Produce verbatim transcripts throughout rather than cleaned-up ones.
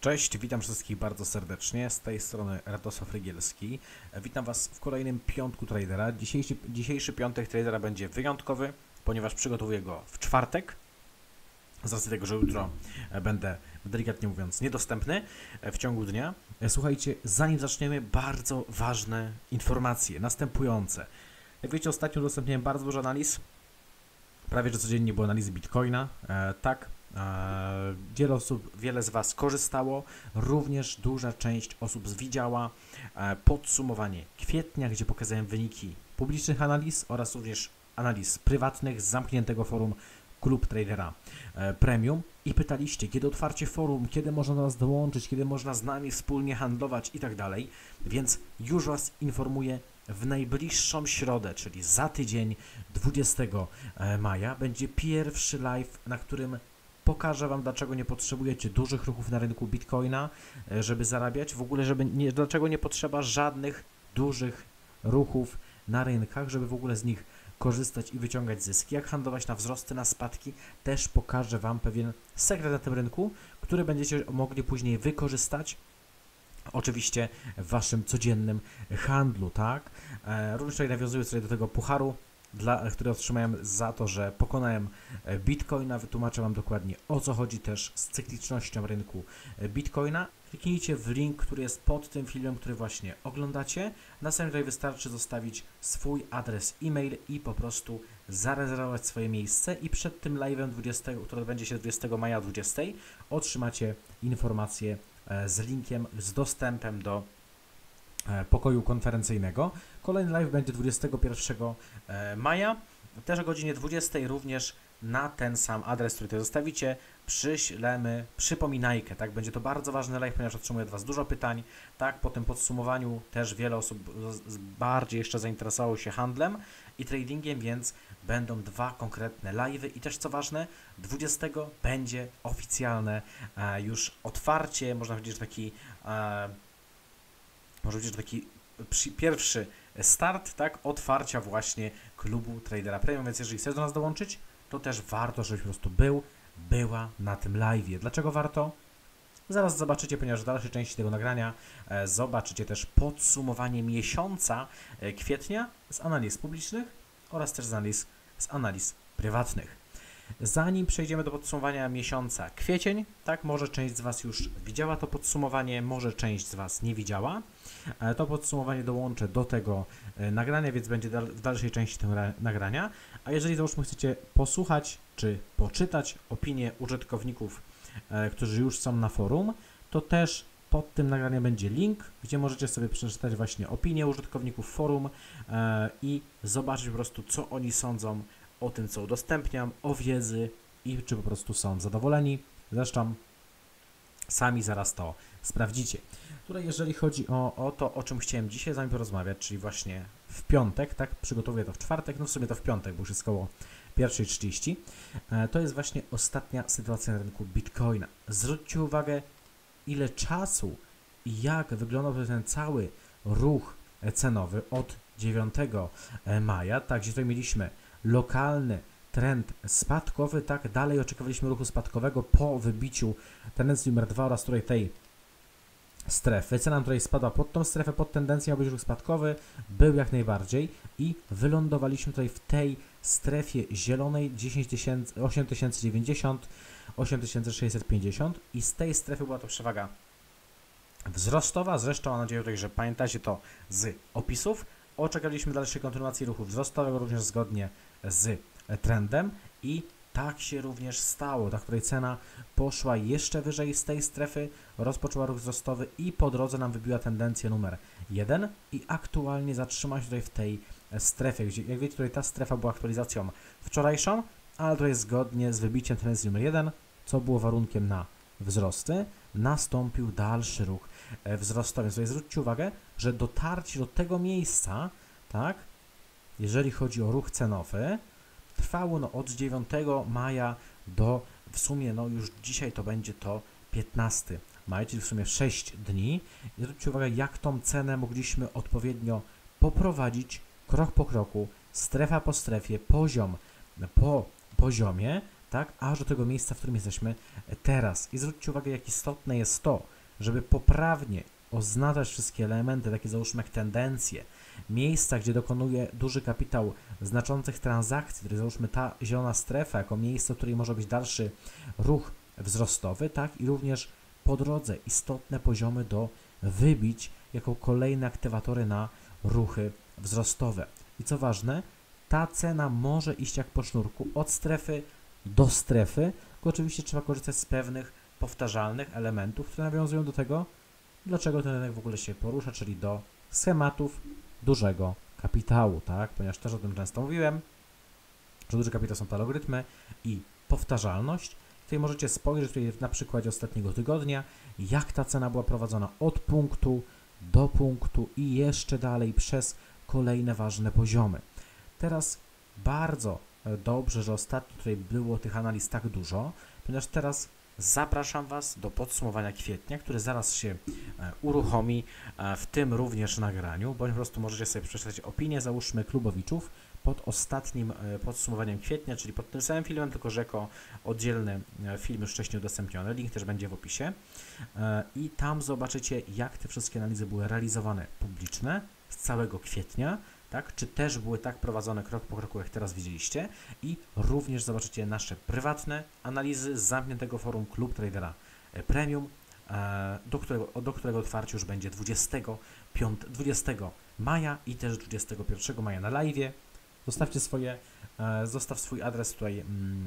Cześć, witam wszystkich bardzo serdecznie, z tej strony Radosław Rygielski. Witam Was w kolejnym piątku tradera. Dzisiejszy, dzisiejszy piątek tradera będzie wyjątkowy, ponieważ przygotowuję go w czwartek, z racji tego, że jutro będę, delikatnie mówiąc, niedostępny w ciągu dnia. Słuchajcie, zanim zaczniemy, bardzo ważne informacje, następujące. Jak wiecie, ostatnio udostępniałem bardzo dużo analiz, prawie że codziennie były analizy Bitcoina, e, tak. Wiele osób, wiele z Was korzystało, również duża część osób widziała podsumowanie kwietnia, gdzie pokazałem wyniki publicznych analiz oraz również analiz prywatnych z zamkniętego forum Klub Tradera Premium i pytaliście, kiedy otwarcie forum, kiedy można do nas dołączyć, kiedy można z nami wspólnie handlować i tak dalej, więc już Was informuję, w najbliższą środę, czyli za tydzień, dwudziestego maja, będzie pierwszy live, na którym pokażę Wam, dlaczego nie potrzebujecie dużych ruchów na rynku Bitcoina, żeby zarabiać. W ogóle, żeby nie, dlaczego nie potrzeba żadnych dużych ruchów na rynkach, żeby w ogóle z nich korzystać i wyciągać zyski. Jak handlować na wzrosty, na spadki. Też pokażę Wam pewien sekret na tym rynku, który będziecie mogli później wykorzystać. Oczywiście w Waszym codziennym handlu, tak? Również tutaj nawiązuję sobie do tego pucharu, Dla, który otrzymałem za to, że pokonałem Bitcoina. Wytłumaczę Wam dokładnie, o co chodzi też z cyklicznością rynku Bitcoina. Kliknijcie w link, który jest pod tym filmem, który właśnie oglądacie. Następnie tutaj wystarczy zostawić swój adres e-mail i po prostu zarezerwować swoje miejsce i przed tym live'em dwudziestego, który będzie się dwudziestego maja o dwudziestej, otrzymacie informację z linkiem, z dostępem do pokoju konferencyjnego. Kolejny live będzie dwudziestego pierwszego maja, też o godzinie dwudziestej, również na ten sam adres, który tutaj zostawicie, przyślemy przypominajkę, tak? Będzie to bardzo ważny live, ponieważ otrzymuję od Was dużo pytań, tak? Po tym podsumowaniu też wiele osób bardziej jeszcze zainteresowało się handlem i tradingiem, więc będą dwa konkretne live'y i też co ważne, dwudziestego będzie oficjalne e, już otwarcie, można powiedzieć, że taki e, może być taki pierwszy start, tak, otwarcia właśnie klubu Tradera Premium, więc jeżeli chcesz do nas dołączyć, to też warto, żebyś po prostu był, była na tym live'ie. Dlaczego warto? Zaraz zobaczycie, ponieważ w dalszej części tego nagrania e, zobaczycie też podsumowanie miesiąca e, kwietnia z analiz publicznych oraz też z analiz, z analiz prywatnych. Zanim przejdziemy do podsumowania miesiąca kwiecień, tak, może część z Was już widziała to podsumowanie, może część z Was nie widziała. To podsumowanie dołączę do tego nagrania, więc będzie w dalszej części tego nagrania. A jeżeli załóżmy chcecie posłuchać czy poczytać opinie użytkowników, którzy już są na forum, to też pod tym nagraniem będzie link, gdzie możecie sobie przeczytać właśnie opinie użytkowników forum i zobaczyć po prostu, co oni sądzą o tym, co udostępniam, o wiedzy i czy po prostu są zadowoleni. Zresztą sami zaraz to sprawdzicie. Tutaj jeżeli chodzi o, o to, o czym chciałem dzisiaj z Wami porozmawiać, czyli właśnie w piątek, tak, przygotowuję to w czwartek, no w sumie to w piątek, bo już jest koło pierwszej trzydzieści, to jest właśnie ostatnia sytuacja na rynku Bitcoina. Zwróćcie uwagę, ile czasu i jak wyglądał ten cały ruch cenowy od dziewiątego maja, tak, gdzie tutaj mieliśmy lokalny trend spadkowy, tak, dalej oczekiwaliśmy ruchu spadkowego po wybiciu tendencji numer dwa oraz tutaj tej strefy. Cena tutaj spadła pod tą strefę, pod tendencją miał być ruch spadkowy, był jak najbardziej i wylądowaliśmy tutaj w tej strefie zielonej dziesięć tysięcy, osiem tysięcy dziewięćdziesiąt, osiem tysięcy sześćset pięćdziesiąt i z tej strefy była to przewaga wzrostowa. Zresztą mam nadzieję tutaj, że pamiętacie to z opisów. Oczekiwaliśmy dalszej kontynuacji ruchu wzrostowego, również zgodnie z trendem i tak się również stało, ta której cena poszła jeszcze wyżej z tej strefy, rozpoczęła ruch wzrostowy i po drodze nam wybiła tendencję numer jeden i aktualnie zatrzymała się tutaj w tej strefie, gdzie jak wiecie, tutaj ta strefa była aktualizacją wczorajszą, ale to jest zgodnie z wybiciem tendencji numer jeden, co było warunkiem na wzrosty, nastąpił dalszy ruch wzrostowy. Więc tutaj zwróćcie uwagę, że dotarcie do tego miejsca, tak, jeżeli chodzi o ruch cenowy, trwało no, od dziewiątego maja do w sumie, no już dzisiaj to będzie to piętnastego maja, czyli w sumie sześć dni. I zwróćcie uwagę, jak tą cenę mogliśmy odpowiednio poprowadzić krok po kroku, strefa po strefie, poziom po poziomie, tak, aż do tego miejsca, w którym jesteśmy teraz. I zwróćcie uwagę, jak istotne jest to, żeby poprawnie oznaczać wszystkie elementy, takie załóżmy jak tendencje, miejsca, gdzie dokonuje duży kapitał znaczących transakcji, czyli załóżmy ta zielona strefa jako miejsce, w której może być dalszy ruch wzrostowy, tak, i również po drodze istotne poziomy do wybić jako kolejne aktywatory na ruchy wzrostowe. I co ważne, ta cena może iść jak po sznurku od strefy do strefy, tylko oczywiście trzeba korzystać z pewnych powtarzalnych elementów, które nawiązują do tego, dlaczego ten rynek w ogóle się porusza, czyli do schematów dużego kapitału, tak? Ponieważ też o tym często mówiłem, że duży kapitał są to algorytmy i powtarzalność. Tutaj możecie spojrzeć tutaj na przykładzie ostatniego tygodnia, jak ta cena była prowadzona od punktu do punktu i jeszcze dalej przez kolejne ważne poziomy. Teraz bardzo dobrze, że ostatnio tutaj było tych analiz tak dużo, ponieważ teraz zapraszam Was do podsumowania kwietnia, które zaraz się uruchomi, w tym również nagraniu, bądź po prostu możecie sobie przeczytać opinię, załóżmy, klubowiczów pod ostatnim podsumowaniem kwietnia, czyli pod tym samym filmem, tylko że jako oddzielny film już wcześniej udostępniony. Link też będzie w opisie. I tam zobaczycie, jak te wszystkie analizy były realizowane publiczne z całego kwietnia, tak? Czy też były tak prowadzone krok po kroku, jak teraz widzieliście, i również zobaczycie nasze prywatne analizy z zamkniętego forum Klub Tradera Premium, do którego, do którego otwarcie już będzie dwudziestego maja i też dwudziestego pierwszego maja na live'ie. Zostawcie swoje, zostaw swój adres tutaj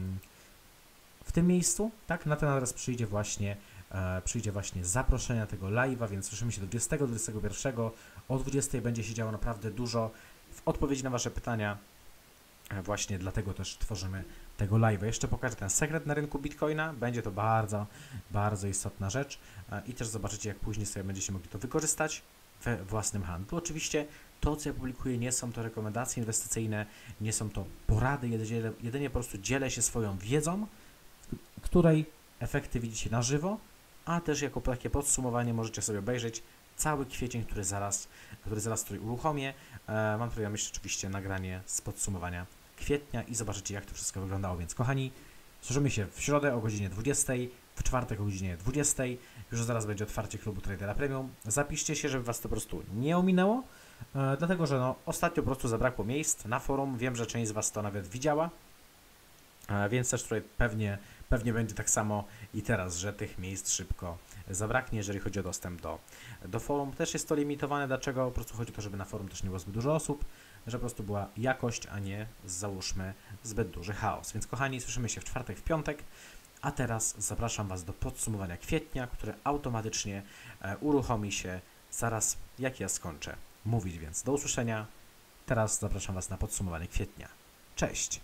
w tym miejscu, tak? Na ten adres przyjdzie właśnie przyjdzie właśnie zaproszenie na tego live'a, więc słyszymy się do dwudziestego, dwudziestego pierwszego, o dwudziestej będzie się działo naprawdę dużo w odpowiedzi na Wasze pytania, właśnie dlatego też tworzymy tego live'a. Jeszcze pokażę ten sekret na rynku Bitcoina, będzie to bardzo, bardzo istotna rzecz i też zobaczycie, jak później sobie będziecie mogli to wykorzystać we własnym handlu. Oczywiście to, co ja publikuję, nie są to rekomendacje inwestycyjne, nie są to porady, jedynie, jedynie po prostu dzielę się swoją wiedzą, której efekty widzicie na żywo, a też jako takie podsumowanie możecie sobie obejrzeć cały kwiecień, który zaraz, który zaraz tutaj uruchomię. E, mam tutaj na myśli oczywiście nagranie z podsumowania kwietnia i zobaczycie, jak to wszystko wyglądało. Więc kochani, słyszymy się w środę o godzinie dwudziestej, w czwartek o godzinie dwudziestej. Już zaraz będzie otwarcie klubu Tradera Premium. Zapiszcie się, żeby Was to po prostu nie ominęło, e, dlatego że no, ostatnio po prostu zabrakło miejsc na forum. Wiem, że część z Was to nawet widziała, e, więc też tutaj pewnie Pewnie będzie tak samo i teraz, że tych miejsc szybko zabraknie, jeżeli chodzi o dostęp do, do forum. Też jest to limitowane, dlaczego? Po prostu chodzi o to, żeby na forum też nie było zbyt dużo osób, że po prostu była jakość, a nie, załóżmy, zbyt duży chaos. Więc kochani, słyszymy się w czwartek, w piątek, a teraz zapraszam Was do podsumowania kwietnia, które automatycznie e, uruchomi się zaraz, jak ja skończę mówić. Więc do usłyszenia. Teraz zapraszam Was na podsumowanie kwietnia. Cześć!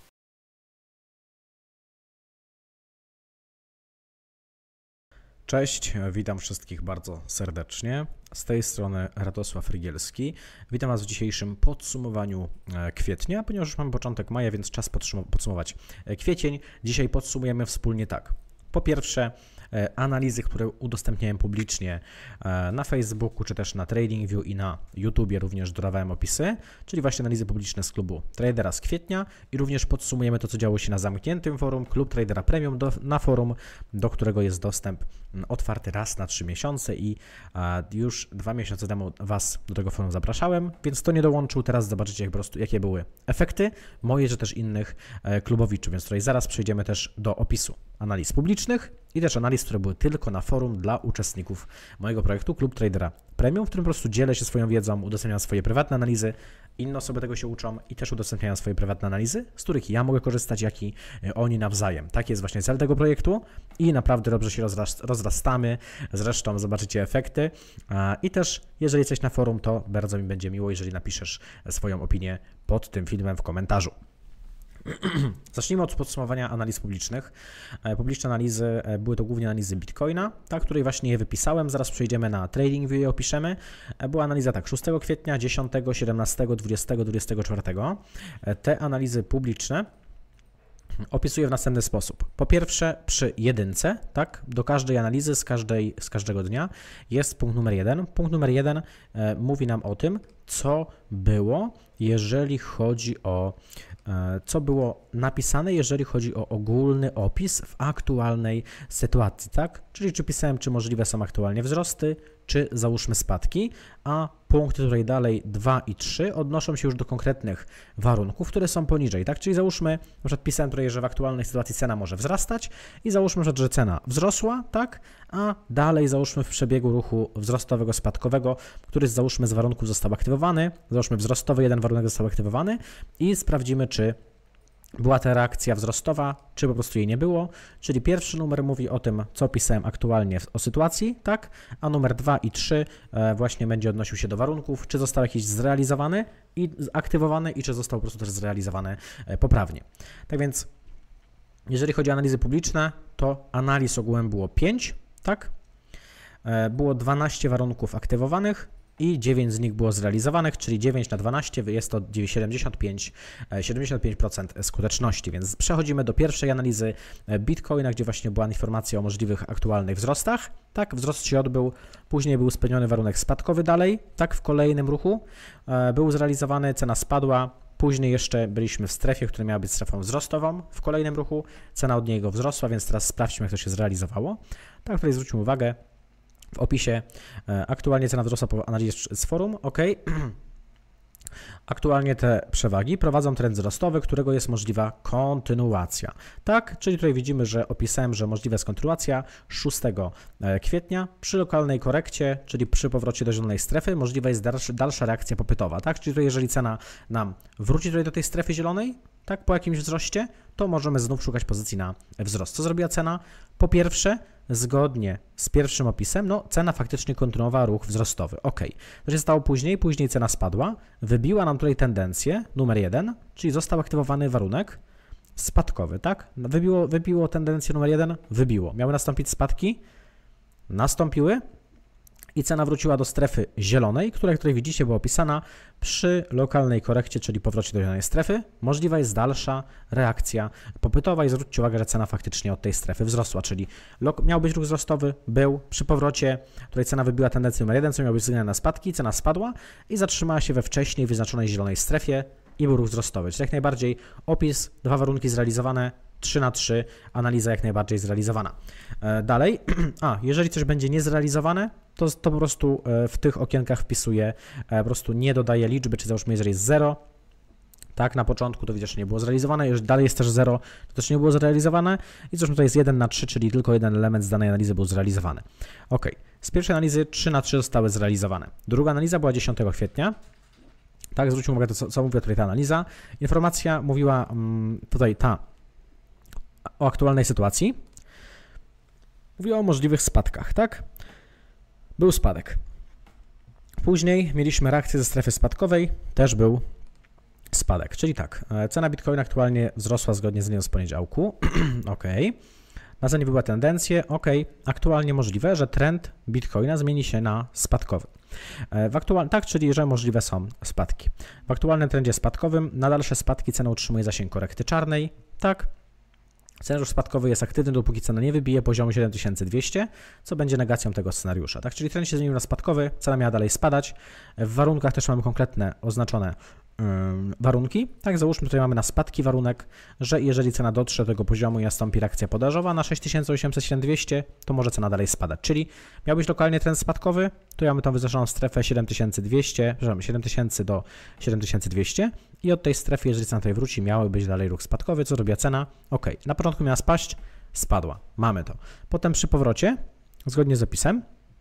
Cześć, witam wszystkich bardzo serdecznie. Z tej strony Radosław Rygielski. Witam Was w dzisiejszym podsumowaniu kwietnia, ponieważ już mamy początek maja, więc czas podsumować kwiecień. Dzisiaj podsumujemy wspólnie tak. Po pierwsze, analizy, które udostępniałem publicznie na Facebooku, czy też na TradingView i na YouTubie również dodawałem opisy, czyli właśnie analizy publiczne z klubu Tradera z kwietnia i również podsumujemy to, co działo się na zamkniętym forum Klub Tradera Premium, do, na forum, do którego jest dostęp otwarty raz na trzy miesiące i już dwa miesiące temu Was do tego forum zapraszałem, więc to nie dołączył. Teraz zobaczycie, jak po prostu, jakie były efekty moje, czy też innych klubowiczów, więc tutaj zaraz przejdziemy też do opisu analiz publicznych i też analiz, które były tylko na forum dla uczestników mojego projektu Klub Tradera Premium, w którym po prostu dzielę się swoją wiedzą, udostępniam swoje prywatne analizy, inne osoby tego się uczą i też udostępniają swoje prywatne analizy, z których ja mogę korzystać, jak i oni nawzajem. Taki jest właśnie cel tego projektu i naprawdę dobrze się rozrastamy, zresztą zobaczycie efekty i też jeżeli jesteś na forum, to bardzo mi będzie miło, jeżeli napiszesz swoją opinię pod tym filmem w komentarzu. Zacznijmy od podsumowania analiz publicznych. Publiczne analizy były to głównie analizy Bitcoina, tak, której właśnie je wypisałem. Zaraz przejdziemy na TradingView i opiszemy. Była analiza tak, szóstego kwietnia, dziesiątego, siedemnastego, dwudziestego, dwudziestego czwartego. Te analizy publiczne opisuję w następny sposób. Po pierwsze, przy jedynce, tak, do każdej analizy z, każdej, z każdego dnia jest punkt numer jeden. Punkt numer jeden e, mówi nam o tym, co było, jeżeli chodzi o co było napisane, jeżeli chodzi o ogólny opis w aktualnej sytuacji, tak? Czyli czy pisałem, czy możliwe są aktualnie wzrosty, czy załóżmy spadki, a punkty tutaj dalej dwa i trzy odnoszą się już do konkretnych warunków, które są poniżej, tak? Czyli załóżmy, na przykład pisałem tutaj, że w aktualnej sytuacji cena może wzrastać i załóżmy, że cena wzrosła, tak? A dalej załóżmy w przebiegu ruchu wzrostowego, spadkowego, który załóżmy z warunków został aktywowany, załóżmy wzrostowy jeden warunek został aktywowany i sprawdzimy, czy była ta reakcja wzrostowa, czy po prostu jej nie było, czyli pierwszy numer mówi o tym, co pisałem aktualnie o sytuacji, tak, a numer dwa i trzy właśnie będzie odnosił się do warunków, czy został jakiś zrealizowany i aktywowany i czy został po prostu też zrealizowany poprawnie. Tak więc, jeżeli chodzi o analizy publiczne, to analiz ogółem było pięć, tak, było dwanaście warunków aktywowanych, i dziewięć z nich było zrealizowanych, czyli dziewięć na dwanaście jest to siedemdziesiąt pięć procent skuteczności, więc przechodzimy do pierwszej analizy Bitcoina, gdzie właśnie była informacja o możliwych aktualnych wzrostach. Tak, wzrost się odbył, później był spełniony warunek spadkowy dalej, tak, w kolejnym ruchu był zrealizowany, cena spadła, później jeszcze byliśmy w strefie, która miała być strefą wzrostową, w kolejnym ruchu cena od niego wzrosła, więc teraz sprawdźmy, jak to się zrealizowało. Tak, tutaj zwróćmy uwagę, w opisie aktualnie cena wzrosła po analizie z forum, ok. Aktualnie te przewagi prowadzą trend wzrostowy, którego jest możliwa kontynuacja. Tak, czyli tutaj widzimy, że opisałem, że możliwa jest kontynuacja szóstego kwietnia. Przy lokalnej korekcie, czyli przy powrocie do zielonej strefy, możliwa jest dalsza, dalsza reakcja popytowa. Tak, czyli tutaj jeżeli cena nam wróci tutaj do tej strefy zielonej, tak, po jakimś wzroście, to możemy znów szukać pozycji na wzrost. Co zrobiła cena? Po pierwsze, zgodnie z pierwszym opisem, no cena faktycznie kontynuowała ruch wzrostowy. Ok. To się stało później, później cena spadła, wybiła nam tutaj tendencję numer jeden, czyli został aktywowany warunek spadkowy, tak? Wybiło, wybiło tendencję numer jeden, wybiło. Miały nastąpić spadki, nastąpiły i cena wróciła do strefy zielonej, która, jak tutaj widzicie, była opisana przy lokalnej korekcie, czyli powrocie do zielonej strefy. Możliwa jest dalsza reakcja popytowa i zwróćcie uwagę, że cena faktycznie od tej strefy wzrosła, czyli miał być ruch wzrostowy, był przy powrocie, tutaj cena wybiła tendencję numer jeden, co miał być sygnał na spadki, cena spadła i zatrzymała się we wcześniej wyznaczonej zielonej strefie i był ruch wzrostowy, czyli jak najbardziej opis, dwa warunki zrealizowane, trzy na trzy, analiza jak najbardziej zrealizowana. Dalej, a jeżeli coś będzie niezrealizowane, to, to po prostu w tych okienkach wpisuję, po prostu nie dodaję liczby, czy załóżmy, jeżeli jest zero, tak, na początku to widzisz, że nie było zrealizowane, jeżeli dalej jest też zero, to też nie było zrealizowane i zresztą tutaj jest jeden na trzy, czyli tylko jeden element z danej analizy był zrealizowany. Ok, z pierwszej analizy trzy na trzy zostały zrealizowane. Druga analiza była dziesiątego kwietnia. Tak, zwróćmy uwagę, to co, co mówiła tutaj ta analiza. Informacja mówiła tutaj ta o aktualnej sytuacji. Mówiła o możliwych spadkach, tak? Był spadek. Później mieliśmy reakcję ze strefy spadkowej, też był spadek. Czyli tak, cena Bitcoina aktualnie wzrosła zgodnie z linią z poniedziałku. ok. Na cenie była tendencja, ok. Aktualnie możliwe, że trend Bitcoina zmieni się na spadkowy. W aktual... Tak, czyli że możliwe są spadki. W aktualnym trendzie spadkowym na dalsze spadki cena utrzymuje zasięg korekty czarnej, tak. Scenariusz spadkowy jest aktywny, dopóki cena nie wybije poziomu siedem tysięcy dwieście, co będzie negacją tego scenariusza. Tak? Czyli trend się zmienił na spadkowy, cena miała dalej spadać. W warunkach też mamy konkretne, oznaczone yy, warunki. Tak, załóżmy, tutaj mamy na spadki warunek, że jeżeli cena dotrze do tego poziomu i nastąpi reakcja podażowa na sześć tysięcy osiemset siedem tysięcy dwieście, to może cena dalej spadać. Czyli miał być lokalnie trend spadkowy, tu mamy tą wyznaczoną strefę siedem tysięcy dwieście, przepraszam, siedem tysięcy do siedem tysięcy dwieście i od tej strefy, jeżeli cena tutaj wróci, miały być dalej ruch spadkowy. Co robiła cena? Ok, na początku miała spaść, spadła, mamy to. Potem przy powrocie, zgodnie z opisem,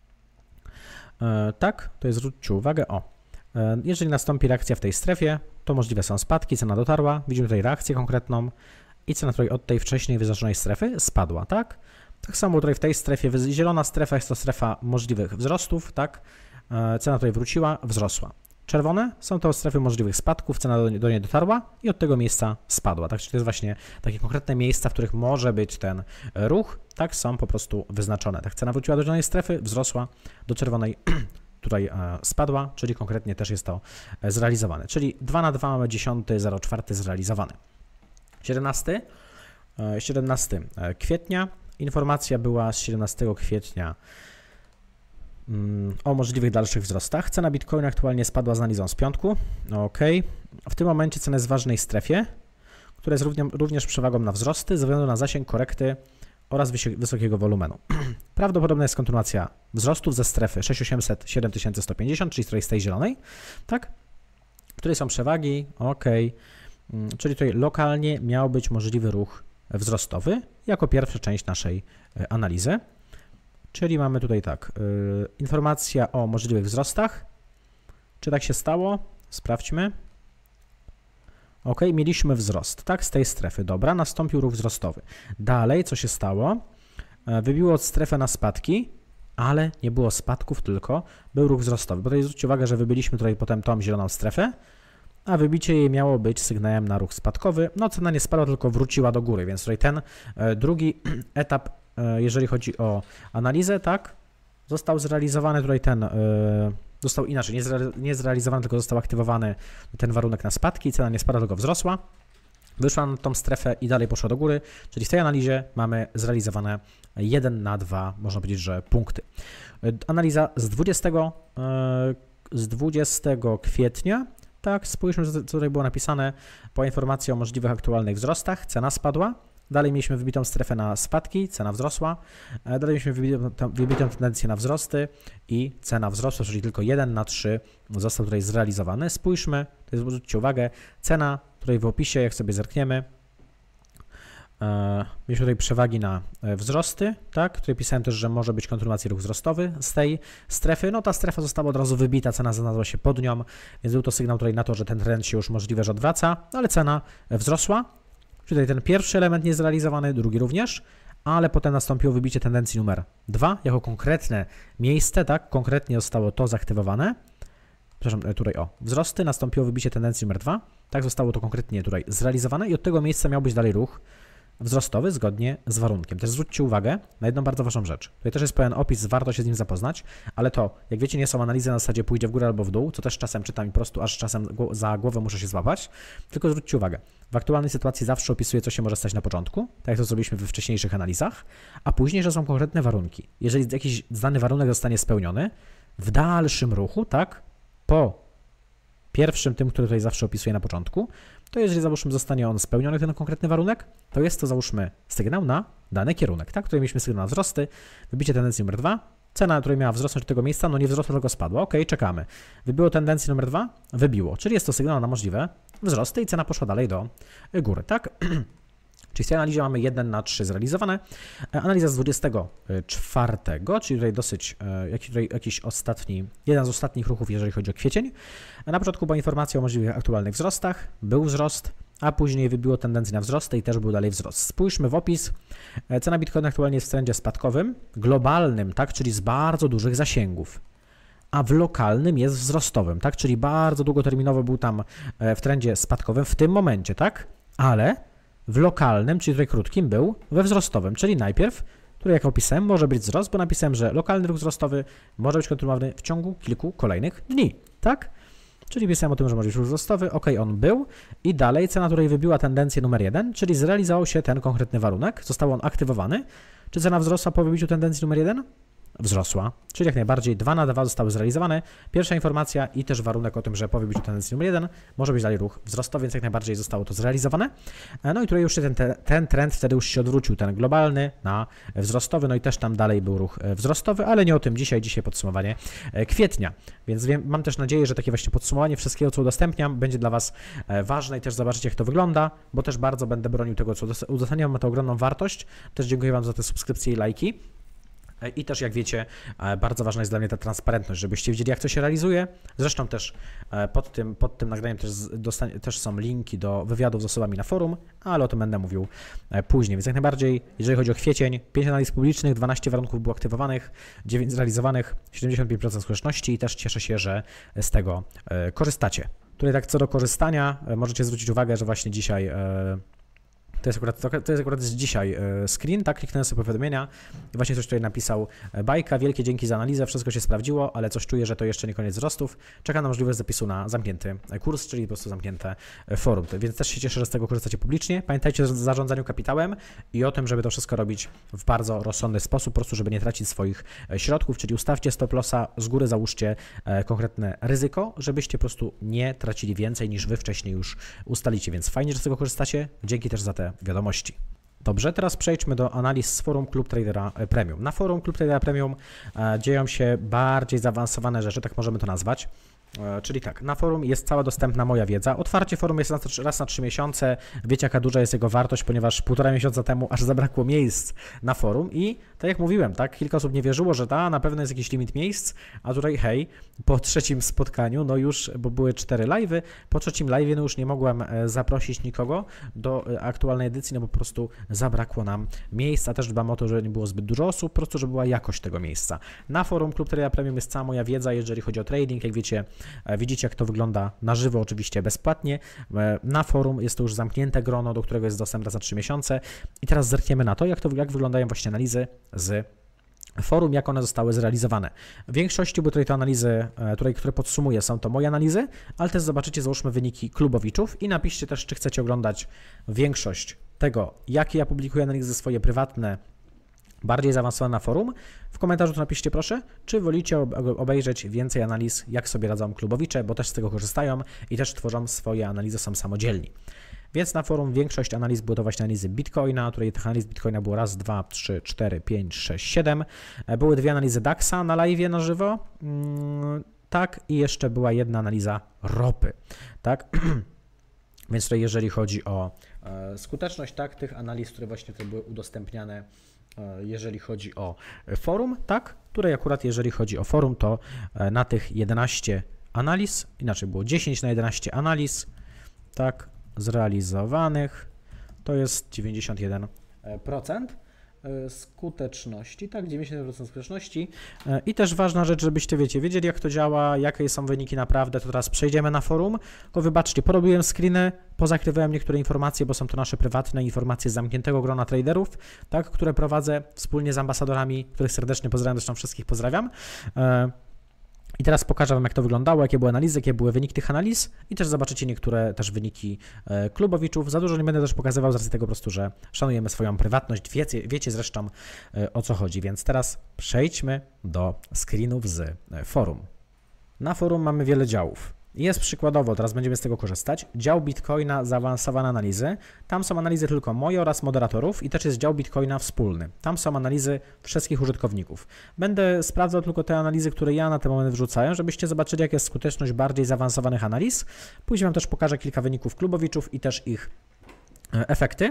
yy, tak, to jest, zwróćcie uwagę, o, yy, jeżeli nastąpi reakcja w tej strefie, to możliwe są spadki, cena dotarła, widzimy tutaj reakcję konkretną i cena tutaj od tej wcześniej wyznaczonej strefy spadła, tak? Tak samo tutaj w tej strefie, zielona strefa jest to strefa możliwych wzrostów, tak? Yy, cena tutaj wróciła, wzrosła. Czerwone są to strefy możliwych spadków, cena do, do niej dotarła i od tego miejsca spadła. Tak? Czyli to jest właśnie takie konkretne miejsca, w których może być ten ruch, tak, są po prostu wyznaczone. Tak, cena wróciła do zielonej strefy, wzrosła, do czerwonej tutaj e, spadła, czyli konkretnie też jest to e, zrealizowane. Czyli dwa na dwa mamy dziesiąty zero cztery zrealizowany. siedemnastego kwietnia, informacja była z siedemnastego kwietnia o możliwych dalszych wzrostach. Cena Bitcoina aktualnie spadła z analizą z piątku. Ok. W tym momencie cena jest w ważnej strefie. które jest równie, również przewagą na wzrosty ze względu na zasięg korekty oraz wysokiego wolumenu. Prawdopodobna jest kontynuacja wzrostów ze strefy sześć tysięcy osiemset, siedem tysięcy sto pięćdziesiąt, czyli z tej zielonej, tak? W której są przewagi, ok, czyli tutaj lokalnie miał być możliwy ruch wzrostowy jako pierwsza część naszej analizy. Czyli mamy tutaj tak, yy, informacja o możliwych wzrostach. Czy tak się stało? Sprawdźmy. Ok, mieliśmy wzrost, tak, z tej strefy, dobra, nastąpił ruch wzrostowy. Dalej, co się stało? Wybiło strefę na spadki, ale nie było spadków, tylko był ruch wzrostowy. Bo tutaj zwróćcie uwagę, że wybyliśmy tutaj potem tą zieloną strefę, a wybicie jej miało być sygnałem na ruch spadkowy. No, cena nie spadła, tylko wróciła do góry, więc tutaj ten e, drugi etap, e, jeżeli chodzi o analizę, tak, został zrealizowany tutaj ten, e, został inaczej, nie, zre, nie zrealizowany, tylko został aktywowany ten warunek na spadki, cena nie spadła, tylko wzrosła. Wyszła na tą strefę i dalej poszła do góry, czyli w tej analizie mamy zrealizowane jeden na dwa, można powiedzieć, że punkty. Analiza z dwudziestego, z dwudziestego kwietnia, tak, spójrzmy, co tutaj było napisane, po informacji o możliwych aktualnych wzrostach, cena spadła, dalej mieliśmy wybitą strefę na spadki, cena wzrosła, dalej mieliśmy wybitą, wybitą tendencję na wzrosty i cena wzrosła, czyli tylko jeden na trzy został tutaj zrealizowany. Spójrzmy, to jest, zwróćcie uwagę, cena tutaj w opisie, jak sobie zerkniemy, e, mieliśmy tutaj przewagi na wzrosty, tak, tutaj pisałem też, że może być kontynuacja ruch wzrostowy z tej strefy, no ta strefa została od razu wybita, cena znalazła się pod nią, więc był to sygnał tutaj na to, że ten trend się już możliwe, że odwraca, ale cena wzrosła, czyli tutaj ten pierwszy element nie zrealizowany, drugi również, ale potem nastąpiło wybicie tendencji numer dwa, jako konkretne miejsce, tak, konkretnie zostało to zaktywowane. Przepraszam, tutaj o, wzrosty, nastąpiło wybicie tendencji numer dwa, tak, zostało to konkretnie tutaj zrealizowane i od tego miejsca miał być dalej ruch wzrostowy zgodnie z warunkiem. Też zwróćcie uwagę na jedną bardzo ważną rzecz. Tutaj też jest pełen opis, warto się z nim zapoznać, ale to, jak wiecie, nie są analizy na zasadzie pójdzie w górę albo w dół, co też czasem czytam i po prostu aż czasem za głowę muszę się złapać, tylko zwróćcie uwagę, w aktualnej sytuacji zawsze opisuję, co się może stać na początku, tak jak to zrobiliśmy we wcześniejszych analizach, a później, że są konkretne warunki. Jeżeli jakiś dany warunek zostanie spełniony, w dalszym ruchu, tak, po pierwszym tym, który tutaj zawsze opisuję na początku, to jeżeli załóżmy zostanie on spełniony, ten konkretny warunek, to jest to załóżmy sygnał na dany kierunek, tak? Tutaj mieliśmy sygnał na wzrosty, wybicie tendencji numer dwa, cena, która miała wzrosnąć do tego miejsca, no nie wzrosła, tylko spadła, ok, czekamy. Wybiło tendencję numer dwa, wybiło, czyli jest to sygnał na możliwe wzrosty i cena poszła dalej do góry, tak? Czyli w tej analizie mamy jeden na trzy zrealizowane. Analiza z dwudziestego czwartego, czyli tutaj dosyć jaki tutaj jakiś ostatni, jeden z ostatnich ruchów, jeżeli chodzi o kwiecień. Na początku była informacja o możliwych aktualnych wzrostach, był wzrost, a później wybiło tendencję na wzrosty i też był dalej wzrost. Spójrzmy w opis. Cena Bitcoina aktualnie jest w trendzie spadkowym, globalnym, tak, czyli z bardzo dużych zasięgów, a w lokalnym jest wzrostowym, tak, czyli bardzo długoterminowo był tam w trendzie spadkowym w tym momencie, tak, ale w lokalnym, czyli tutaj krótkim, był we wzrostowym, czyli najpierw, który jak opisałem, może być wzrost, bo napisałem, że lokalny ruch wzrostowy może być kontynuowany w ciągu kilku kolejnych dni, tak? Czyli pisałem o tym, że może być ruch wzrostowy, ok, on był i dalej cena, której wybiła tendencję numer jeden, czyli zrealizował się ten konkretny warunek, został on aktywowany. Czy cena wzrosła po wybiciu tendencji numer jeden? Wzrosła, czyli jak najbardziej dwa na dwa zostały zrealizowane. Pierwsza informacja i też warunek o tym, że po wybiciu tendencji numer jeden może być dalej ruch wzrostowy, więc jak najbardziej zostało to zrealizowane. No i tutaj już ten, ten trend wtedy już się odwrócił, ten globalny na wzrostowy, no i też tam dalej był ruch wzrostowy, ale nie o tym dzisiaj, dzisiaj podsumowanie kwietnia. Więc wiem, mam też nadzieję, że takie właśnie podsumowanie wszystkiego, co udostępniam, będzie dla Was ważne i też zobaczycie, jak to wygląda, bo też bardzo będę bronił tego, co udostępniam, ma to ogromną wartość. Też dziękuję Wam za te subskrypcje i lajki. I też, jak wiecie, bardzo ważna jest dla mnie ta transparentność, żebyście wiedzieli, jak to się realizuje. Zresztą też pod tym, pod tym nagraniem też, dostanie, też są linki do wywiadów z osobami na forum, ale o tym będę mówił później. Więc jak najbardziej, jeżeli chodzi o kwiecień, pięć analiz publicznych, dwanaście warunków było aktywowanych, dziewięć zrealizowanych, siedemdziesiąt pięć procent skuteczności i też cieszę się, że z tego korzystacie. Tutaj tak co do korzystania, możecie zwrócić uwagę, że właśnie dzisiaj to jest akurat, to jest akurat z dzisiaj screen, tak, kliknąłem sobie powiadomienia i właśnie coś tutaj napisał: Bajka, wielkie dzięki za analizę, wszystko się sprawdziło, ale coś czuję, że to jeszcze nie koniec wzrostów. Czeka na możliwość zapisu na zamknięty kurs, czyli po prostu zamknięte forum, więc też się cieszę, że z tego korzystacie publicznie. Pamiętajcie o zarządzaniu kapitałem i o tym, żeby to wszystko robić w bardzo rozsądny sposób, po prostu, żeby nie tracić swoich środków, czyli ustawcie stop lossa, z góry załóżcie konkretne ryzyko, żebyście po prostu nie tracili więcej niż wy wcześniej już ustalicie, więc fajnie, że z tego korzystacie. Dzięki też za te wiadomości. Dobrze, teraz przejdźmy do analiz z forum Klub Tradera Premium. Na forum Klub Tradera Premium e, dzieją się bardziej zaawansowane rzeczy, tak możemy to nazwać. E, czyli tak, na forum jest cała dostępna moja wiedza. Otwarcie forum jest raz, raz na trzy miesiące. Wiecie, jaka duża jest jego wartość, ponieważ półtora miesiąca temu aż zabrakło miejsc na forum i tak jak mówiłem, tak, kilka osób nie wierzyło, że ta na pewno jest jakiś limit miejsc, a tutaj hej, po trzecim spotkaniu, no już, bo były cztery live'y, po trzecim live'ie no już nie mogłem zaprosić nikogo do aktualnej edycji, no bo po prostu zabrakło nam miejsc, a też dbam o to, żeby nie było zbyt dużo osób, po prostu, żeby była jakość tego miejsca. Na forum Klub Tradera Premium jest cała moja wiedza, jeżeli chodzi o trading, jak wiecie, widzicie jak to wygląda na żywo, oczywiście bezpłatnie. Na forum jest to już zamknięte grono, do którego jest dostęp raz na trzy miesiące i teraz zerkniemy na to, jak to, jak wyglądają właśnie analizy z forum, jak one zostały zrealizowane. W większości były tutaj te analizy, tutaj, które podsumuję, są to moje analizy, ale też zobaczycie, załóżmy wyniki klubowiczów i napiszcie też, czy chcecie oglądać większość tego, jakie ja publikuję analizy swoje prywatne, bardziej zaawansowane na forum. W komentarzu to napiszcie proszę, czy wolicie obejrzeć więcej analiz, jak sobie radzą klubowicze, bo też z tego korzystają i też tworzą swoje analizy, są samodzielni. Więc na forum większość analiz było to właśnie analizy Bitcoina, której tych analiz Bitcoina było raz, dwa, trzy, cztery, pięć, sześć, siedem. Były dwie analizy DAXa na live na żywo, mm, tak, i jeszcze była jedna analiza ropy, tak. Więc tutaj jeżeli chodzi o e, skuteczność, tak, tych analiz, które właśnie tutaj były udostępniane, e, jeżeli chodzi o forum, tak, tutaj akurat jeżeli chodzi o forum, to e, na tych jedenaście analiz, inaczej było dziesięć na jedenaście analiz, tak, zrealizowanych, to jest dziewięćdziesiąt jeden procent skuteczności, tak, dziewięćdziesiąt jeden procent skuteczności. I też ważna rzecz, żebyście, wiecie, wiedzieli jak to działa, jakie są wyniki naprawdę, to teraz przejdziemy na forum, tylko wybaczcie, porobiłem screeny, pozakrywałem niektóre informacje, bo są to nasze prywatne informacje z zamkniętego grona traderów, tak, które prowadzę wspólnie z ambasadorami, których serdecznie pozdrawiam, zresztą wszystkich pozdrawiam. I teraz pokażę Wam, jak to wyglądało, jakie były analizy, jakie były wyniki tych analiz i też zobaczycie niektóre też wyniki klubowiczów. Za dużo nie będę też pokazywał z racji tego po prostu, że szanujemy swoją prywatność, wiecie, wiecie zresztą o co chodzi, więc teraz przejdźmy do screenów z forum. Na forum mamy wiele działów. Jest przykładowo, teraz będziemy z tego korzystać, dział Bitcoina, zaawansowane analizy. Tam są analizy tylko moje oraz moderatorów i też jest dział Bitcoina wspólny. Tam są analizy wszystkich użytkowników. Będę sprawdzał tylko te analizy, które ja na ten moment wrzucałem, żebyście zobaczyli, jaka jest skuteczność bardziej zaawansowanych analiz. Później Wam też pokażę kilka wyników klubowiczów i też ich efekty.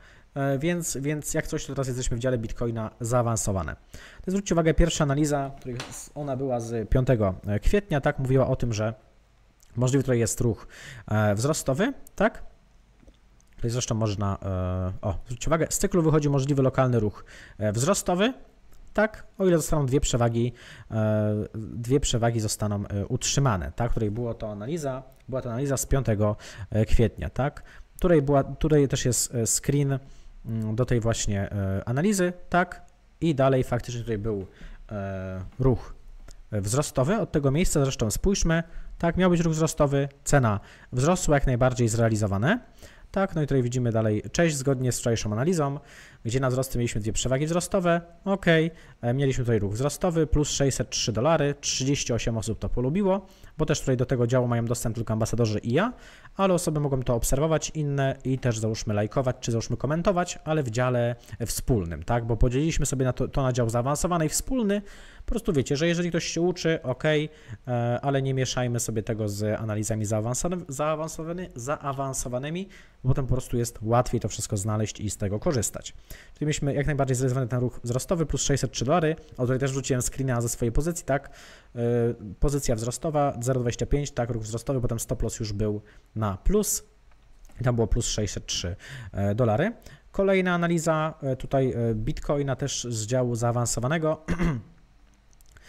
Więc, więc jak coś, to teraz jesteśmy w dziale Bitcoina zaawansowane. To zwróćcie uwagę, pierwsza analiza, ona była z piątego kwietnia, tak, mówiła o tym, że możliwy tutaj jest ruch e, wzrostowy, tak? Tutaj zresztą można, e, o, zwróćcie uwagę, z cyklu wychodzi możliwy lokalny ruch e, wzrostowy, tak? O ile zostaną dwie przewagi, e, dwie przewagi zostaną e, utrzymane, tak? Tutaj była to analiza, była to analiza z piątego kwietnia, tak? Tutaj, była, tutaj też jest screen m, do tej właśnie e, analizy, tak? I dalej faktycznie tutaj był e, ruch wzrostowy od tego miejsca, zresztą spójrzmy, tak, miał być ruch wzrostowy, cena wzrosła, jak najbardziej zrealizowane, tak, no i tutaj widzimy dalej, cześć, zgodnie z wczorajszą analizą, gdzie na wzrosty mieliśmy dwie przewagi wzrostowe, ok, mieliśmy tutaj ruch wzrostowy, plus sześćset trzy dolary, trzydzieści osiem osób to polubiło, bo też tutaj do tego działu mają dostęp tylko ambasadorzy i ja, ale osoby mogą to obserwować, inne i też załóżmy lajkować, czy załóżmy komentować, ale w dziale wspólnym, tak, bo podzieliliśmy sobie na to, to na dział zaawansowany i wspólny, po prostu wiecie, że jeżeli ktoś się uczy, ok, ale nie mieszajmy sobie tego z analizami zaawansowanymi, zaawansowanymi, bo potem po prostu jest łatwiej to wszystko znaleźć i z tego korzystać. Czyli mieliśmy jak najbardziej zrealizowany ten ruch wzrostowy plus sześćset trzy dolary, o tutaj też wrzuciłem screena ze swojej pozycji, tak, yy, pozycja wzrostowa zero przecinek dwadzieścia pięć, tak, ruch wzrostowy, potem stop loss już był na plus i tam było plus sześćset trzy dolary. Kolejna analiza tutaj Bitcoina też z działu zaawansowanego.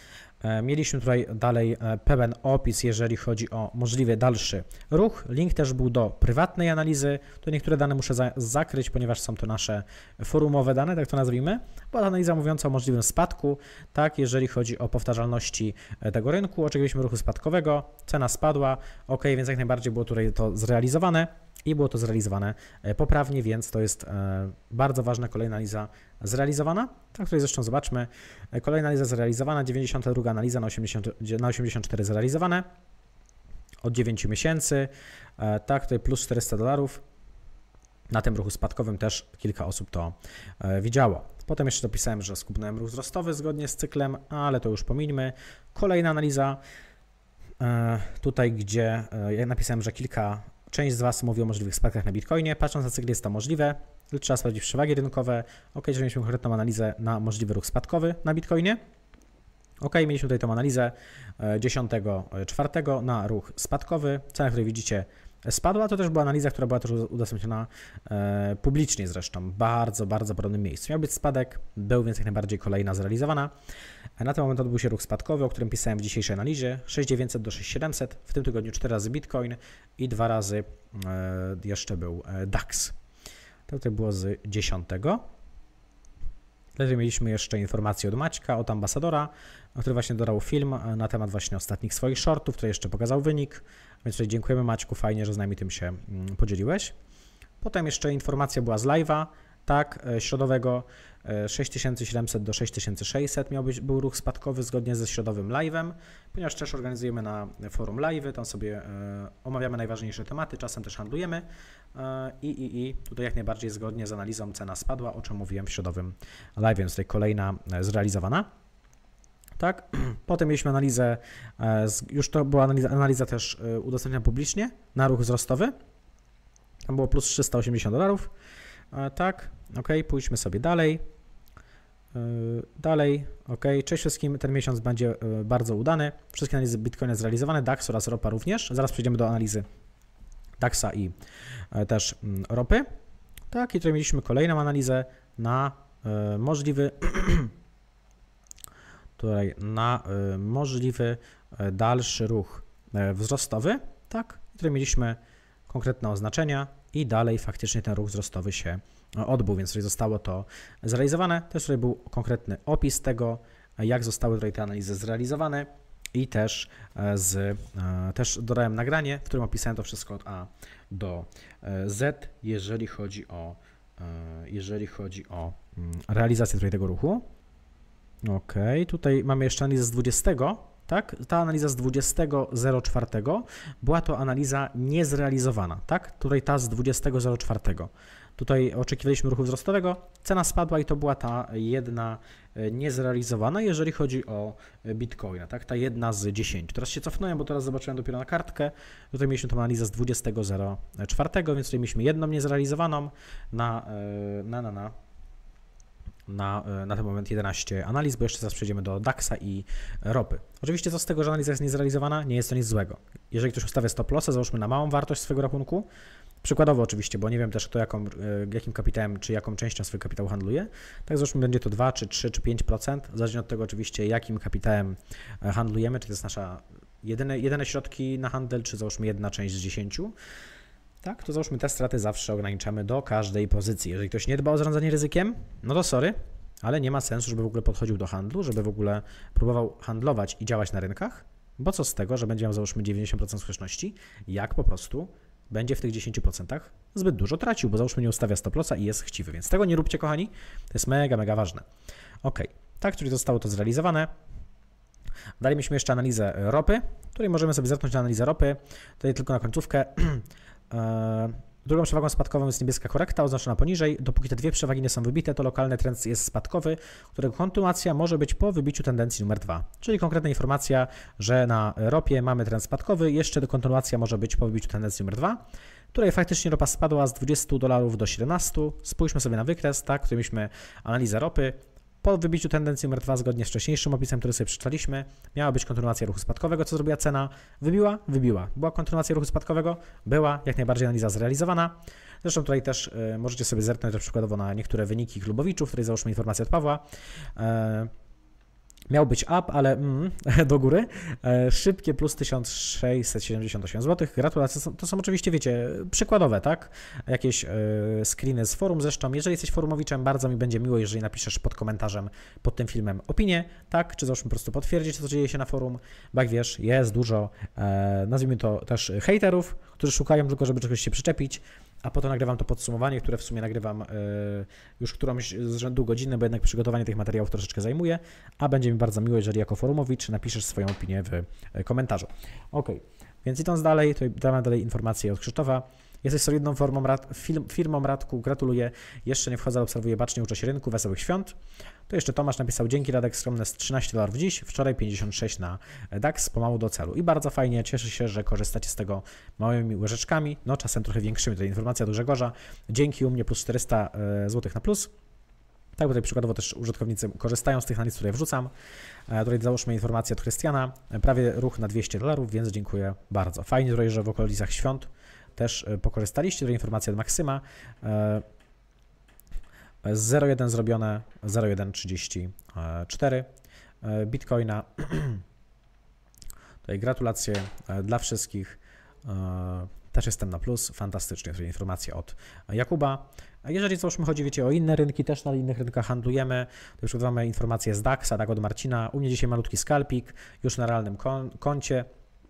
Mieliśmy tutaj dalej pełen opis, jeżeli chodzi o możliwy dalszy ruch. Link też był do prywatnej analizy. Tu niektóre dane muszę za zakryć, ponieważ są to nasze forumowe dane, tak to nazwijmy. Była analiza mówiąca o możliwym spadku, tak, jeżeli chodzi o powtarzalności tego rynku. Oczekiwaliśmy ruchu spadkowego, cena spadła, ok, więc jak najbardziej było tutaj to zrealizowane i było to zrealizowane poprawnie, więc to jest bardzo ważna kolejna analiza zrealizowana. Tak, tutaj zresztą zobaczmy. Kolejna analiza zrealizowana, dziewięćdziesiąta druga analiza na, osiemdziesiąt, na osiemdziesiąt cztery zrealizowane od dziewięciu miesięcy. Tak, tutaj plus czterysta dolarów. Na tym ruchu spadkowym też kilka osób to widziało. Potem jeszcze dopisałem, że skupnąłem ruch wzrostowy zgodnie z cyklem, ale to już pomińmy. Kolejna analiza, tutaj gdzie ja napisałem, że kilka Część z Was mówi o możliwych spadkach na Bitcoinie. Patrząc na cykl jest to możliwe, trzeba sprawdzić przewagi rynkowe. Ok, jeżeli mieliśmy konkretną analizę na możliwy ruch spadkowy na Bitcoinie. Ok, mieliśmy tutaj tą analizę dziesiątego czwartego na ruch spadkowy. Cena, której widzicie, spadła. To też była analiza, która była też udostępniona e, publicznie zresztą. Bardzo, bardzo podobnym miejscu. Miał być spadek, był więc jak najbardziej kolejna zrealizowana. Na ten moment odbył się ruch spadkowy, o którym pisałem w dzisiejszej analizie. sześć tysięcy dziewięćset do sześć tysięcy siedemset. W tym tygodniu cztery razy Bitcoin i dwa razy e, jeszcze był DAX. To tutaj było z dziesiątego. Wtedy mieliśmy jeszcze informację od Maćka, od ambasadora, który właśnie dodał film na temat właśnie ostatnich swoich shortów, który jeszcze pokazał wynik. Więc tutaj dziękujemy Maćku, fajnie, że z nami tym się podzieliłeś. Potem jeszcze informacja była z live'a, tak, środowego sześć tysięcy siedemset do sześć tysięcy sześćset miał być, był ruch spadkowy zgodnie ze środowym live'em, ponieważ też organizujemy na forum live'y, tam sobie e, omawiamy najważniejsze tematy, czasem też handlujemy e, i, i, i tutaj jak najbardziej zgodnie z analizą cena spadła, o czym mówiłem w środowym live, więc tutaj kolejna zrealizowana. Tak, potem mieliśmy analizę, już to była analiza, analiza też udostępniona publicznie na ruch wzrostowy, tam było plus trzysta osiemdziesiąt dolarów, tak, ok, pójdźmy sobie dalej, dalej, ok, cześć wszystkim, ten miesiąc będzie bardzo udany, wszystkie analizy Bitcoina zrealizowane, DAX oraz ropa również, zaraz przejdziemy do analizy DAXa i też ropy, tak, i tutaj mieliśmy kolejną analizę na możliwy tutaj na y, możliwy y, dalszy ruch y, wzrostowy, tak, tutaj mieliśmy konkretne oznaczenia i dalej faktycznie ten ruch wzrostowy się odbył, więc tutaj zostało to zrealizowane. Też tutaj był konkretny opis tego, jak zostały tutaj te analizy zrealizowane i też z, y, też dodałem nagranie, w którym opisałem to wszystko od A do Z, jeżeli chodzi o, y, jeżeli chodzi o y, realizację tutaj tego ruchu. Ok, tutaj mamy jeszcze analizę z dwudziestego, tak? Ta analiza z dwudziestego czwartego była to analiza niezrealizowana, tak? Tutaj ta z dwudziestego czwartego. Tutaj oczekiwaliśmy ruchu wzrostowego, cena spadła i to była ta jedna niezrealizowana, jeżeli chodzi o Bitcoina, tak? Ta jedna z dziesięciu. Teraz się cofnąłem, bo teraz zobaczyłem dopiero na kartkę. Tutaj mieliśmy tą analizę z dwudziestego czwartego, więc tutaj mieliśmy jedną niezrealizowaną na, na, na, na. Na, na ten moment jedenaście analiz, bo jeszcze zaraz przejdziemy do DAXa i ropy. Oczywiście co z tego, że analiza jest niezrealizowana? Nie jest to nic złego. Jeżeli ktoś ustawia stop lossy, załóżmy na małą wartość swojego rachunku, przykładowo oczywiście, bo nie wiem też kto jaką, jakim kapitałem, czy jaką częścią swojego kapitału handluje, tak załóżmy będzie to dwa, czy trzy, czy pięć procent, zależnie od tego oczywiście jakim kapitałem handlujemy, czy to jest nasza jedyne, jedyne środki na handel, czy załóżmy jedna część z dziesięciu. Tak, to załóżmy te straty zawsze ograniczamy do każdej pozycji. Jeżeli ktoś nie dba o zarządzanie ryzykiem, no to sorry, ale nie ma sensu, żeby w ogóle podchodził do handlu, żeby w ogóle próbował handlować i działać na rynkach, bo co z tego, że będzie miał załóżmy dziewięćdziesiąt procent skuteczności, jak po prostu będzie w tych dziesięciu procentach zbyt dużo tracił, bo załóżmy nie ustawia stop lossa i jest chciwy, więc tego nie róbcie, kochani, to jest mega, mega ważne. Ok, tak, czyli zostało to zrealizowane. Dalej mieliśmy jeszcze analizę ropy, której możemy sobie zerknąć na analizę ropy, tutaj tylko na końcówkę. Drugą przewagą spadkową jest niebieska korekta, oznaczona poniżej. Dopóki te dwie przewagi nie są wybite, to lokalny trend jest spadkowy, którego kontynuacja może być po wybiciu tendencji numer dwa. Czyli konkretna informacja, że na ropie mamy trend spadkowy, jeszcze kontynuacja może być po wybiciu tendencji numer dwa, której faktycznie ropa spadła z dwudziestu dolarów do siedemnastu. Spójrzmy sobie na wykres, tak, który mieliśmy analizę ropy. Po wybiciu tendencji numer dwa, zgodnie z wcześniejszym opisem, który sobie przeczytaliśmy, miała być kontynuacja ruchu spadkowego. Co zrobiła cena? Wybiła? Wybiła. Była kontynuacja ruchu spadkowego? Była. Jak najbardziej analiza zrealizowana. Zresztą tutaj też y, możecie sobie zerknąć przykładowo na niektóre wyniki klubowiczów, tutaj załóżmy informację od Pawła. Y, Miał być up, ale mm, do góry. E, szybkie plus tysiąc sześćset siedemdziesiąt osiem zł. Gratulacje. Są, to są oczywiście, wiecie, przykładowe, tak? Jakieś e, screeny z forum. Zresztą, jeżeli jesteś forumowiczem, bardzo mi będzie miło, jeżeli napiszesz pod komentarzem pod tym filmem opinię, tak? Czy załóżmy po prostu potwierdzić, co dzieje się na forum. Bo jak wiesz, jest dużo, e, nazwijmy to też hejterów, którzy szukają tylko, żeby czegoś się przyczepić. A po to nagrywam to podsumowanie, które w sumie nagrywam y, już którąś z rzędu godziny, bo jednak przygotowanie tych materiałów troszeczkę zajmuje, a będzie mi bardzo miło, jeżeli jako forumowicz napiszesz swoją opinię w komentarzu. Ok, więc idąc dalej, to damy dalej informację od Krzysztofa. Jesteś solidną formą rad, firm, firmą Radku, gratuluję. Jeszcze nie wchodzę, obserwuję bacznie, uczę się rynku, wesołych świąt. To jeszcze Tomasz napisał, dzięki Radek, skromne trzynaście dolarów dziś, wczoraj pięćdziesiąt sześć na DAX, pomału do celu. I bardzo fajnie, cieszę się, że korzystacie z tego małymi łyżeczkami, no czasem trochę większymi. Tutaj informacja do Grzegorza, dzięki u mnie plus czterysta złotych na plus. Tak, bo tutaj przykładowo też użytkownicy korzystają z tych analiz, które wrzucam. Tutaj załóżmy informację od Krystiana, prawie ruch na dwieście dolarów, więc dziękuję bardzo. Fajnie tutaj, że w okolicach świąt też pokorzystaliście. Tutaj informacja od Maksyma. zero jeden zrobione, zero jeden trzydzieści cztery Bitcoina. Tutaj gratulacje dla wszystkich. Też jestem na plus, fantastycznie. Tutaj informacja od Jakuba. Jeżeli załóżmy chodzi, wiecie, o inne rynki, też na innych rynkach handlujemy, to już mamy informacje z DAX-a, tak od Marcina. U mnie dzisiaj malutki skalpik, już na realnym kon koncie.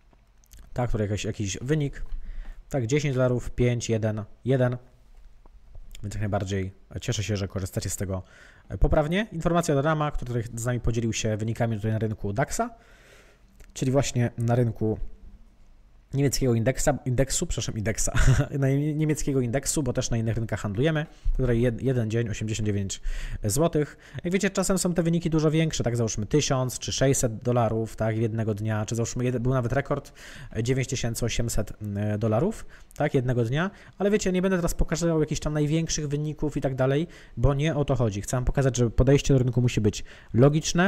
Tak, który jakiś, jakiś wynik. Tak, dziesięć dolarów, pięć, jeden, jeden. Więc jak najbardziej cieszę się, że korzystacie z tego poprawnie. Informacja od Rama, który tutaj z nami podzielił się wynikami tutaj na rynku DAX-a, czyli właśnie na rynku niemieckiego indeksa, indeksu, przepraszam, indeksa, na niemieckiego indeksu, bo też na innych rynkach handlujemy. Tutaj jed, jeden dzień osiemdziesiąt dziewięć złotych. Jak wiecie, czasem są te wyniki dużo większe, tak załóżmy tysiąc czy sześćset dolarów, tak, jednego dnia, czy załóżmy jeden, był nawet rekord dziewięć tysięcy osiemset dolarów, tak, jednego dnia, ale wiecie, nie będę teraz pokazywał jakichś tam największych wyników i tak dalej, bo nie o to chodzi. Chcę wam pokazać, że podejście do rynku musi być logiczne,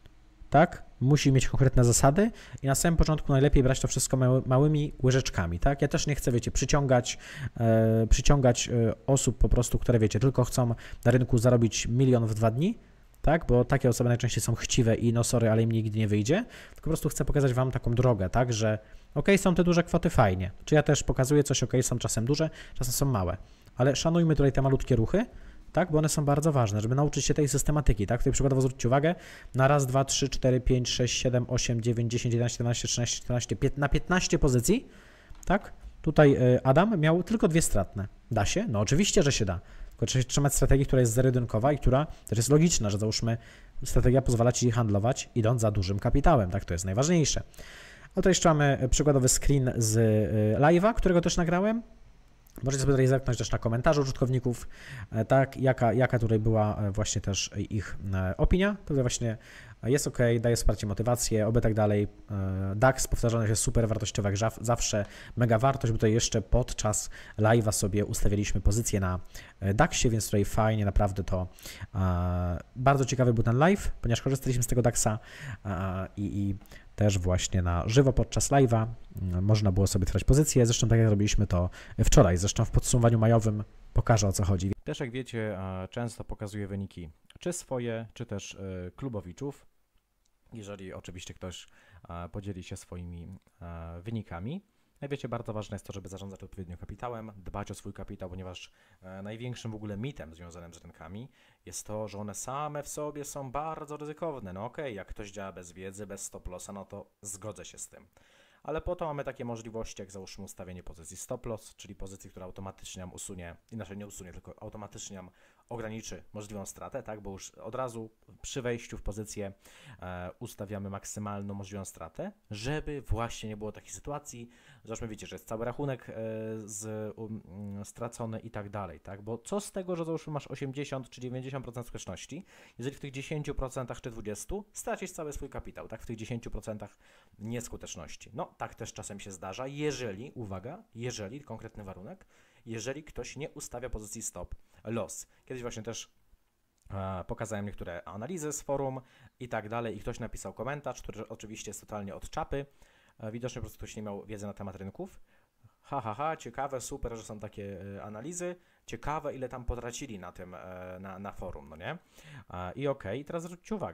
tak? Musi mieć konkretne zasady i na samym początku najlepiej brać to wszystko mały, małymi łyżeczkami, tak? Ja też nie chcę, wiecie, przyciągać, e, przyciągać e, osób po prostu, które, wiecie, tylko chcą na rynku zarobić milion w dwa dni, tak? Bo takie osoby najczęściej są chciwe i no sorry, ale im nigdy nie wyjdzie, tylko po prostu chcę pokazać wam taką drogę, tak? Że ok, są te duże kwoty, fajnie. Czy ja też pokazuję coś, ok, są czasem duże, czasem są małe, ale szanujmy tutaj te malutkie ruchy, tak, bo one są bardzo ważne, żeby nauczyć się tej systematyki, tak, tutaj przykładowo zwróćcie uwagę na raz, dwa, trzy, cztery, pięć, sześć, siedem, osiem, dziewięć, dziesięć, jedenaście, dwanaście, trzynaście, czternaście, piętnaście, na piętnaście pozycji, tak, tutaj Adam miał tylko dwie stratne. Da się? No oczywiście, że się da, tylko trzeba trzymać strategii, która jest zero-jedynkowa i która też jest logiczna, że załóżmy strategia pozwala Ci handlować idąc za dużym kapitałem, tak, to jest najważniejsze. A tutaj jeszcze mamy przykładowy screen z live'a, którego też nagrałem. Możecie sobie tutaj zerknąć też na komentarze użytkowników, tak, jaka, jaka tutaj była właśnie też ich opinia. To właśnie jest ok, daje wsparcie, motywację, oby tak dalej. DAX powtarzany jest super wartościowy, jak zawsze mega wartość, bo tutaj jeszcze podczas live'a sobie ustawialiśmy pozycję na DAXie, więc tutaj fajnie, naprawdę to bardzo ciekawy był ten live, ponieważ korzystaliśmy z tego DAXa i, i też właśnie na żywo podczas live'a można było sobie otwierać pozycje, zresztą tak jak robiliśmy to wczoraj, zresztą w podsumowaniu majowym pokażę, o co chodzi. Też jak wiecie, często pokazuję wyniki czy swoje, czy też klubowiczów, jeżeli oczywiście ktoś podzieli się swoimi wynikami. Jak wiecie, bardzo ważne jest to, żeby zarządzać odpowiednio kapitałem, dbać o swój kapitał, ponieważ największym w ogóle mitem związanym z rynkami jest to, że one same w sobie są bardzo ryzykowne. No okej, okay, jak ktoś działa bez wiedzy, bez stop lossa, no to zgodzę się z tym. Ale po to mamy takie możliwości, jak załóżmy ustawienie pozycji stop loss, czyli pozycji, która automatycznie nam usunie, inaczej nie usunie, tylko automatycznie nam ograniczy możliwą stratę, tak, bo już od razu przy wejściu w pozycję e, ustawiamy maksymalną możliwą stratę, żeby właśnie nie było takiej sytuacji, załóżmy wiecie, że jest cały rachunek e, z, um, stracony i tak dalej, tak, bo co z tego, że załóżmy masz osiemdziesiąt czy dziewięćdziesiąt procent skuteczności, jeżeli w tych dziesięciu procentach czy dwudziestu procentach stracisz cały swój kapitał, tak, w tych dziesięciu procentach nieskuteczności. No, tak też czasem się zdarza, jeżeli, uwaga, jeżeli, konkretny warunek, jeżeli ktoś nie ustawia pozycji stop loss. Kiedyś właśnie też e, pokazałem niektóre analizy z forum i tak dalej i ktoś napisał komentarz, który oczywiście jest totalnie od czapy. E, widocznie po prostu ktoś nie miał wiedzy na temat rynków. Ha, ha, ha, ciekawe, super, że są takie e, analizy. Ciekawe, ile tam potracili na tym, e, na, na forum, no nie? E, I okej, okay, teraz zwróćcie uwagę.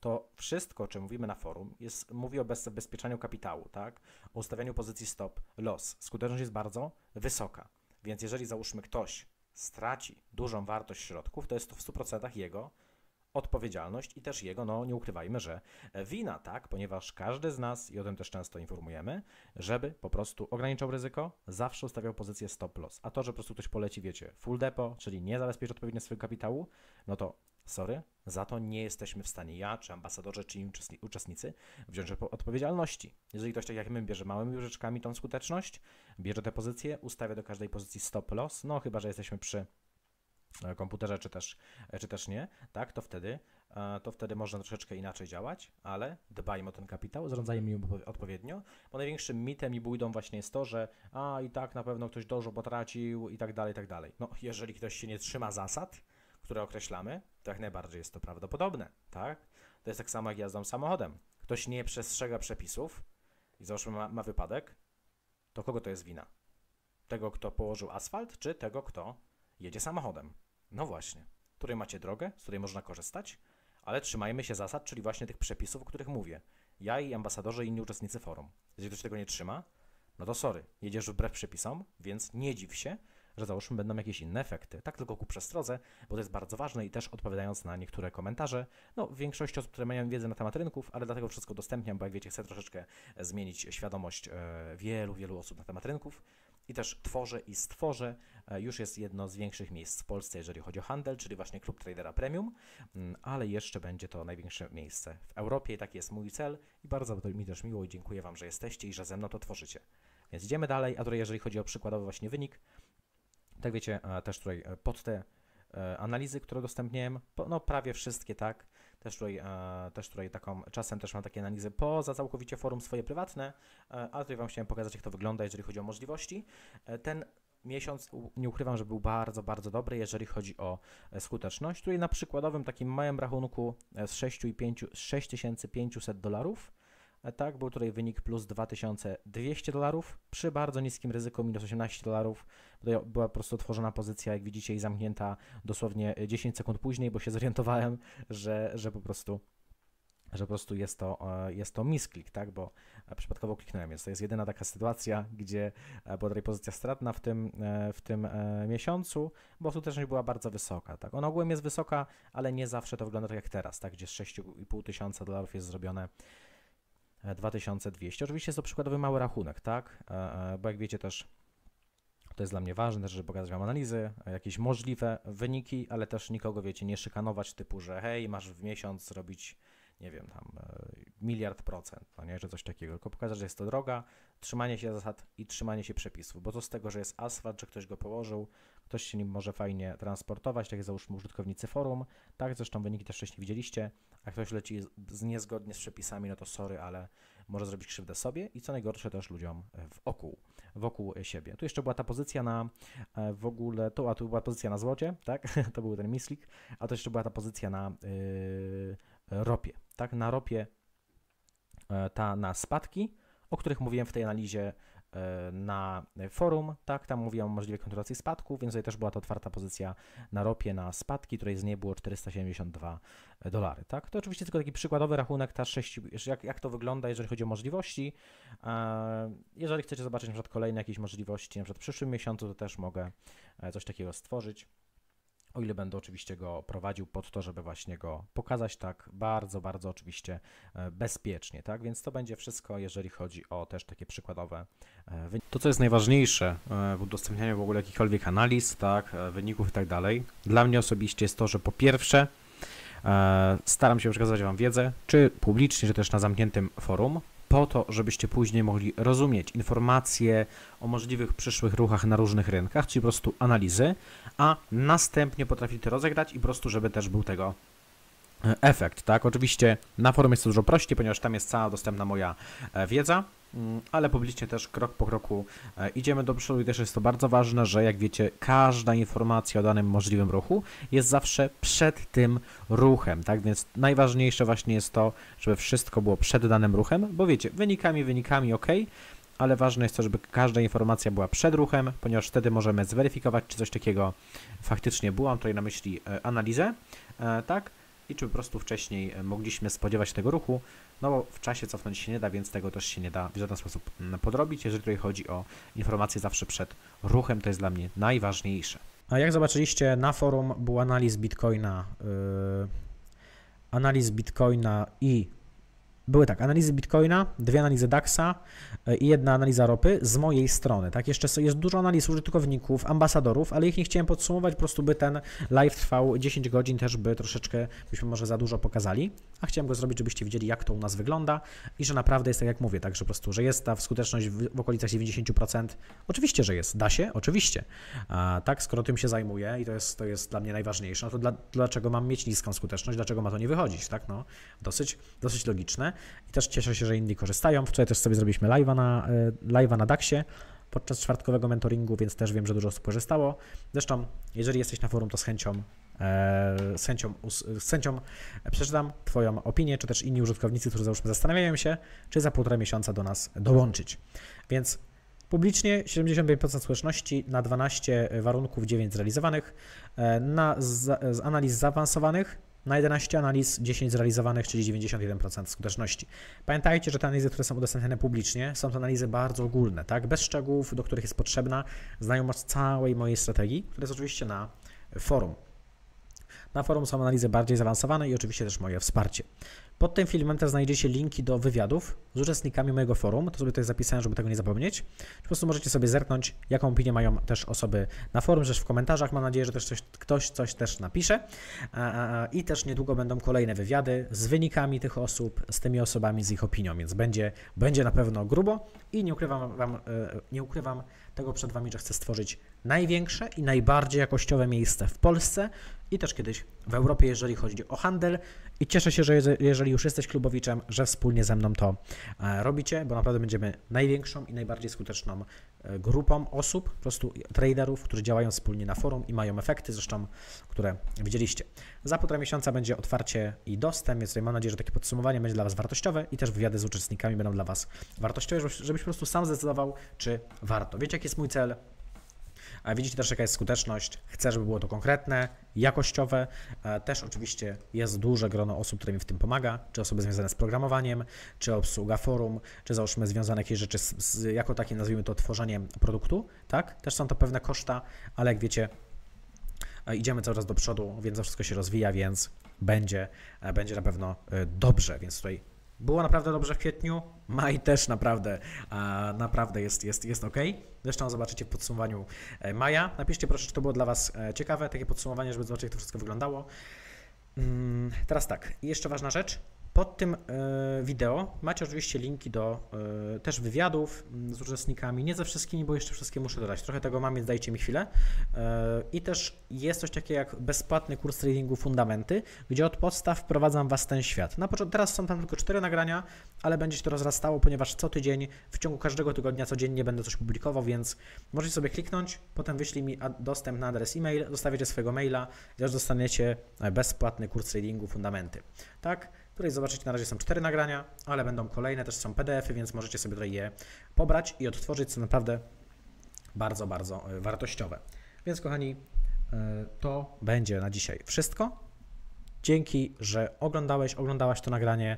to wszystko, o czym mówimy na forum, jest, mówi o zabezpieczaniu kapitału, tak? O ustawianiu pozycji stop, loss. Skuteczność jest bardzo wysoka, więc jeżeli załóżmy ktoś straci dużą wartość środków, to jest to w stu procentach jego odpowiedzialność i też jego, no nie ukrywajmy, że wina, tak, ponieważ każdy z nas, i o tym też często informujemy, żeby po prostu ograniczał ryzyko, zawsze ustawiał pozycję stop loss, a to, że po prostu ktoś poleci, wiecie, full depo, czyli nie zabezpieczy odpowiednio swojego kapitału, no to sorry, za to nie jesteśmy w stanie, ja, czy ambasadorzy, czy inni uczestnicy, wziąć odpowiedzialności. Jeżeli ktoś tak jak my bierze małymi łyżeczkami tą skuteczność, bierze te pozycje, ustawia do każdej pozycji stop loss, no chyba że jesteśmy przy komputerze, czy też, czy też nie, tak, to wtedy, to wtedy można troszeczkę inaczej działać, ale dbajmy o ten kapitał, zarządzajmy nim odpowiednio, bo największym mitem i bójdą właśnie jest to, że a i tak na pewno ktoś dużo potracił i tak dalej, i tak dalej. No, jeżeli ktoś się nie trzyma zasad, które określamy, to jak najbardziej jest to prawdopodobne, tak? To jest tak samo jak jazdą samochodem. Ktoś nie przestrzega przepisów i załóżmy ma, ma wypadek, to kogo to jest wina? Tego, kto położył asfalt, czy tego, kto jedzie samochodem? No właśnie, w której macie drogę, z której można korzystać, ale trzymajmy się zasad, czyli właśnie tych przepisów, o których mówię. Ja i ambasadorzy i inni uczestnicy forum. Jeżeli ktoś tego nie trzyma, no to sorry, jedziesz wbrew przepisom, więc nie dziw się, że załóżmy będą jakieś inne efekty. Tak tylko ku przestrodze, bo to jest bardzo ważne i też odpowiadając na niektóre komentarze, no w większości osób, które mają wiedzę na temat rynków, ale dlatego wszystko udostępniam, bo jak wiecie, chcę troszeczkę zmienić świadomość wielu, wielu osób na temat rynków i też tworzę i stworzę, już jest jedno z większych miejsc w Polsce, jeżeli chodzi o handel, czyli właśnie Klub Tradera Premium, ale jeszcze będzie to największe miejsce w Europie i taki jest mój cel i bardzo mi też miło i dziękuję Wam, że jesteście i że ze mną to tworzycie. Więc idziemy dalej, a tutaj jeżeli chodzi o przykładowy właśnie wynik, tak wiecie, też tutaj pod te analizy, które udostępniłem, no prawie wszystkie, tak, też tutaj, też tutaj taką, czasem też mam takie analizy poza całkowicie forum swoje prywatne, ale tutaj Wam chciałem pokazać, jak to wygląda, jeżeli chodzi o możliwości. Ten miesiąc, nie ukrywam, że był bardzo, bardzo dobry, jeżeli chodzi o skuteczność. Tutaj na przykładowym takim małym rachunku z sześć tysięcy pięćset dolarów, tak, był tutaj wynik plus dwa tysiące dwieście dolarów, przy bardzo niskim ryzyku minus osiemnaście dolarów. Tutaj była po prostu otworzona pozycja, jak widzicie, i zamknięta dosłownie dziesięć sekund później, bo się zorientowałem, że, że po prostu że po prostu jest to, jest to misklik, tak, bo przypadkowo kliknąłem, więc to jest jedyna taka sytuacja, gdzie była tutaj pozycja stratna w tym, w tym miesiącu, bo skuteczność była bardzo wysoka, tak. Ona ogółem jest wysoka, ale nie zawsze to wygląda tak jak teraz, tak, gdzie z sześć i pół tysiąca dolarów jest zrobione dwa tysiące dwieście. Oczywiście jest to przykładowy mały rachunek, tak, bo jak wiecie też, to jest dla mnie ważne, też, żeby pokazać Wam analizy, jakieś możliwe wyniki, ale też nikogo, wiecie, nie szykanować typu, że hej, masz w miesiąc robić, nie wiem, tam miliard procent, no nie, że coś takiego, tylko pokazać, że jest to droga, trzymanie się zasad i trzymanie się przepisów, bo to z tego, że jest asfalt, że ktoś go położył, ktoś się nim może fajnie transportować, tak jak załóżmy użytkownicy forum, tak, zresztą wyniki też wcześniej widzieliście, a ktoś leci z, niezgodnie z przepisami, no to sorry, ale może zrobić krzywdę sobie i co najgorsze też ludziom wokół, wokół siebie. Tu jeszcze była ta pozycja na w ogóle, to, a tu była pozycja na złocie, tak, to był ten mislik, a to jeszcze była ta pozycja na yy, ropie, tak, na ropie, ta na spadki, o których mówiłem w tej analizie na forum, tak, tam mówiłem o możliwej kontynuacji spadku, więc tutaj też była to otwarta pozycja na ropie, na spadki, której z niej było czterysta siedemdziesiąt dwa dolary, tak. To oczywiście tylko taki przykładowy rachunek, ta sześć, jak, jak to wygląda, jeżeli chodzi o możliwości. Jeżeli chcecie zobaczyć na przykład kolejne jakieś możliwości, na przykład w przyszłym miesiącu, to też mogę coś takiego stworzyć. O ile będę oczywiście go prowadził pod to, żeby właśnie go pokazać tak bardzo, bardzo oczywiście bezpiecznie, tak? Więc to będzie wszystko, jeżeli chodzi o też takie przykładowe wyniki. To, co jest najważniejsze w udostępnianiu w ogóle jakichkolwiek analiz, tak, wyników i tak dalej, dla mnie osobiście jest to, że po pierwsze staram się przekazać Wam wiedzę, czy publicznie, czy też na zamkniętym forum, po to, żebyście później mogli rozumieć informacje o możliwych przyszłych ruchach na różnych rynkach, czyli po prostu analizy, a następnie potrafili to rozegrać i po prostu, żeby też był tego efekt, tak? Oczywiście na forum jest to dużo prościej, ponieważ tam jest cała dostępna moja wiedza, ale publicznie też krok po kroku idziemy do przodu i też jest to bardzo ważne, że jak wiecie, każda informacja o danym możliwym ruchu jest zawsze przed tym ruchem, tak? Więc najważniejsze właśnie jest to, żeby wszystko było przed danym ruchem, bo wiecie, wynikami, wynikami ok, ale ważne jest to, żeby każda informacja była przed ruchem, ponieważ wtedy możemy zweryfikować, czy coś takiego faktycznie było. Mam tutaj na myśli analizę, tak? i czy po prostu wcześniej mogliśmy spodziewać się tego ruchu, no bo w czasie cofnąć się nie da, więc tego też się nie da w żaden sposób podrobić. Jeżeli tutaj chodzi o informacje zawsze przed ruchem, to jest dla mnie najważniejsze. A jak zobaczyliście, na forum był analiz Bitcoina, yy, analiz Bitcoina i były tak, analizy Bitcoina, dwie analizy DAXa i jedna analiza ropy z mojej strony. Tak, jeszcze jest dużo analiz użytkowników, ambasadorów, ale ich nie chciałem podsumować, po prostu by ten live trwał dziesięć godzin, też by troszeczkę, byśmy może za dużo pokazali, a chciałem go zrobić, żebyście widzieli, jak to u nas wygląda i że naprawdę jest tak, jak mówię, tak, że po prostu, że jest ta skuteczność w, w okolicach dziewięćdziesiąt procent. Oczywiście, że jest. Da się? Oczywiście. A, tak, skoro tym się zajmuję i to jest, to jest dla mnie najważniejsze, no to dla, dlaczego mam mieć niską skuteczność, dlaczego ma to nie wychodzić, tak, no, dosyć, dosyć logiczne. I też cieszę się, że inni korzystają. Wczoraj też sobie zrobiliśmy live'a na, live'a na DAXie podczas czwartkowego mentoringu, więc też wiem, że dużo osób korzystało. Zresztą, jeżeli jesteś na forum, to z chęcią, e, z chęcią, z chęcią przeczytam Twoją opinię, czy też inni użytkownicy, którzy załóżmy zastanawiają się, czy za półtora miesiąca do nas dołączyć. Więc publicznie siedemdziesiąt pięć procent skuteczności na dwanaście warunków, dziewięć zrealizowanych, na z, z analiz zaawansowanych, na jedenaście analiz, dziesięć zrealizowanych, czyli dziewięćdziesiąt jeden procent skuteczności. Pamiętajcie, że te analizy, które są udostępniane publicznie, są to analizy bardzo ogólne, tak? Bez szczegółów, do których jest potrzebna znajomość całej mojej strategii, która jest oczywiście na forum. Na forum są analizy bardziej zaawansowane i oczywiście też moje wsparcie. Pod tym filmem też znajdziecie linki do wywiadów z uczestnikami mojego forum, to sobie tutaj zapisałem, żeby tego nie zapomnieć. Po prostu możecie sobie zerknąć, jaką opinię mają też osoby na forum, też w komentarzach. Mam nadzieję, że też coś, ktoś coś też napisze. I też niedługo będą kolejne wywiady z wynikami tych osób, z tymi osobami, z ich opinią, więc będzie, będzie na pewno grubo i nie ukrywam, wam, nie ukrywam tego przed Wami, że chcę stworzyć największe i najbardziej jakościowe miejsce w Polsce i też kiedyś w Europie, jeżeli chodzi o handel. I cieszę się, że jeżeli już jesteś klubowiczem, że wspólnie ze mną to robicie, bo naprawdę będziemy największą i najbardziej skuteczną grupą osób, po prostu traderów, którzy działają wspólnie na forum i mają efekty, zresztą, które widzieliście. Za półtora miesiąca będzie otwarcie i dostęp, więc tutaj mam nadzieję, że takie podsumowanie będzie dla Was wartościowe i też wywiady z uczestnikami będą dla Was wartościowe, żebyś po prostu sam zdecydował, czy warto. Wiecie, jaki jest mój cel? A widzicie też, jaka jest skuteczność. Chcę, żeby było to konkretne, jakościowe. Też oczywiście jest duże grono osób, które mi w tym pomaga, czy osoby związane z programowaniem, czy obsługa forum, czy załóżmy związane jakieś rzeczy z, z jako takim, nazwijmy to, tworzeniem produktu, tak? Też są to pewne koszta, ale jak wiecie, idziemy cały czas do przodu, więc to wszystko się rozwija, więc będzie, będzie na pewno dobrze, więc tutaj było naprawdę dobrze w kwietniu, maj też naprawdę, a, naprawdę jest, jest, jest ok. Zresztą zobaczycie w podsumowaniu maja. Napiszcie proszę, czy to było dla Was ciekawe, takie podsumowanie, żeby zobaczyć, jak to wszystko wyglądało. Hmm, teraz tak, i jeszcze ważna rzecz. Pod tym y, wideo macie oczywiście linki do y, też wywiadów z uczestnikami, nie ze wszystkimi, bo jeszcze wszystkie muszę dodać. Trochę tego mam, więc dajcie mi chwilę. Y, I też jest coś takiego jak bezpłatny kurs tradingu Fundamenty, gdzie od podstaw wprowadzam Was w ten świat. Na początku, teraz są tam tylko cztery nagrania, ale będzie się to rozrastało, ponieważ co tydzień, w ciągu każdego tygodnia codziennie będę coś publikował, więc możecie sobie kliknąć, potem wyślij mi dostęp na adres e-mail, zostawiacie swojego maila i też dostaniecie bezpłatny kurs tradingu Fundamenty. Tak? Tutaj zobaczycie, na razie są cztery nagrania, ale będą kolejne, też są P D F-y, więc możecie sobie tutaj je pobrać i odtworzyć, co naprawdę bardzo, bardzo wartościowe. Więc kochani, to będzie na dzisiaj wszystko. Dzięki, że oglądałeś, oglądałaś to nagranie,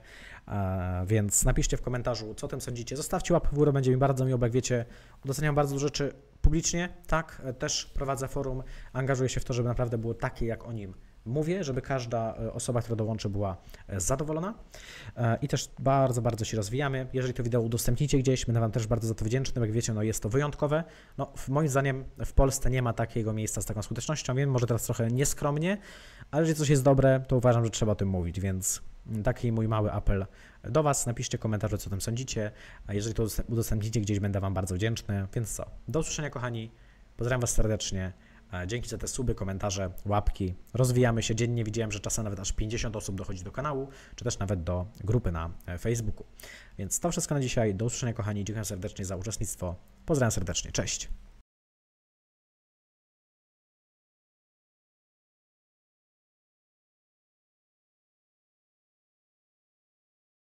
więc napiszcie w komentarzu, co o tym sądzicie. Zostawcie łapkę w górę, będzie mi bardzo miło, bo jak wiecie, udostępniam bardzo dużo rzeczy publicznie, tak, też prowadzę forum, angażuję się w to, żeby naprawdę było takie, jak o nim mówię, żeby każda osoba, która dołączy, była zadowolona i też bardzo, bardzo się rozwijamy. Jeżeli to wideo udostępnicie gdzieś, będę Wam też bardzo za to wdzięczny, jak wiecie, no jest to wyjątkowe. No, moim zdaniem w Polsce nie ma takiego miejsca z taką skutecznością, wiem, może teraz trochę nieskromnie, ale jeżeli coś jest dobre, to uważam, że trzeba o tym mówić, więc taki mój mały apel do Was. Napiszcie komentarze, co o tym sądzicie, a jeżeli to udostępnicie gdzieś, będę Wam bardzo wdzięczny. Więc co, do usłyszenia, kochani, pozdrawiam Was serdecznie. Dzięki za te suby, komentarze, łapki. Rozwijamy się dziennie. Widziałem, że czasem nawet aż pięćdziesiąt osób dochodzi do kanału, czy też nawet do grupy na Facebooku. Więc to wszystko na dzisiaj. Do usłyszenia, kochani. Dziękuję serdecznie za uczestnictwo. Pozdrawiam serdecznie. Cześć.